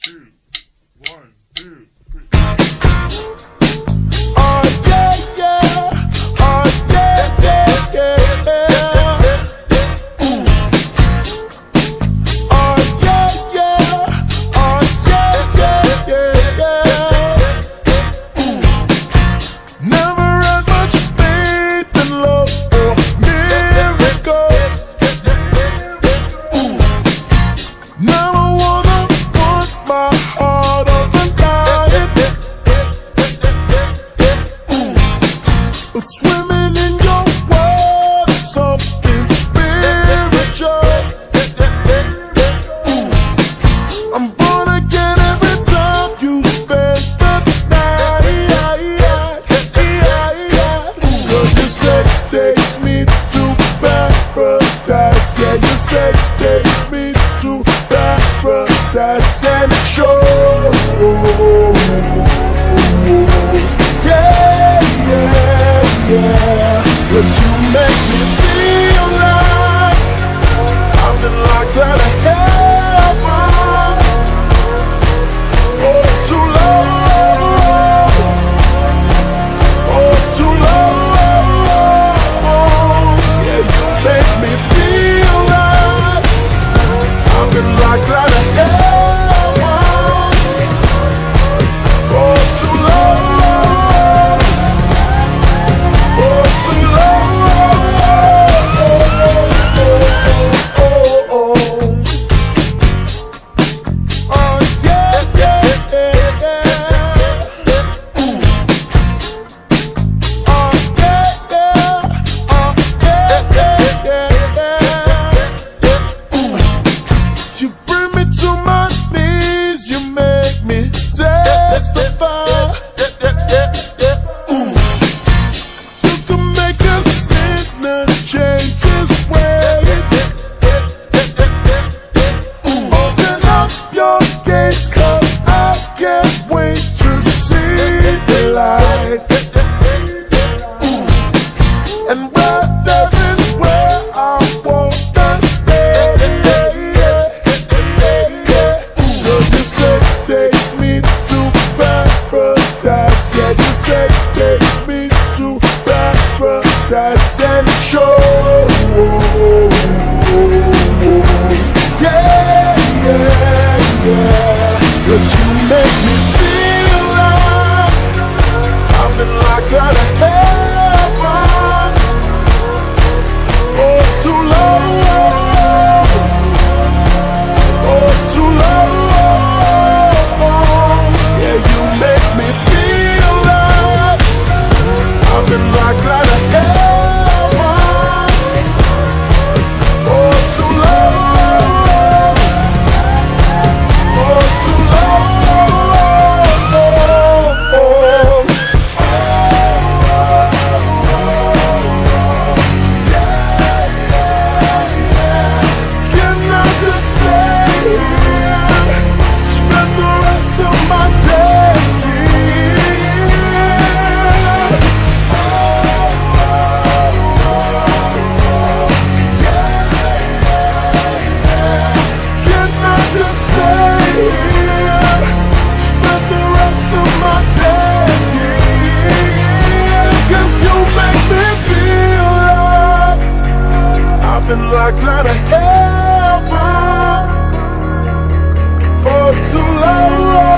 two, 1, 2, 3. Oh yeah, yeah. Oh yeah, yeah, yeah, yeah. Ooh. Oh yeah, yeah. Oh yeah, yeah, yeah, yeah. Ooh. Never had much faith in love or miracles. Ooh. Never wanna put my heart on the line. Ooh. But swimming in your world is something spiritual. Ooh. I'm born again every time you spend the night. Cause your sex takes me to paradise. Yeah, your sex takes me to paradise and it shows. Yeah, yeah, yeah. Cause you make me feel like I've been locked out of heaven for too long, for too long. Yeah, you make me feel like I've been locked out of heaven for too long, for too long. Oh yeah, yeah, yeah, yeah. Ooh. Oh yeah, yeah. Oh yeah, yeah, yeah, yeah. Ooh. You bring me to my knees, you make me testify. Ooh. You can make a sinner change his ways. Ooh. Open up your gates, 'cause I can't wait to see the light. Ooh. And where there is where I wanna stay. Cause your sex takes me to paradise. Yeah, your sex takes me to paradise and it shows. Yeah, yeah, yeah. Cause you make me feel like I've been locked out of heaven for too long, for too long. Yeah, you make me feel like I've been locked out of heaven for too long, for too long. Can I just stay here, spend the rest of my days here? Can I just stay here, spend the rest of my days here? 'Cause you make me feel like I've been locked out of heaven for too long.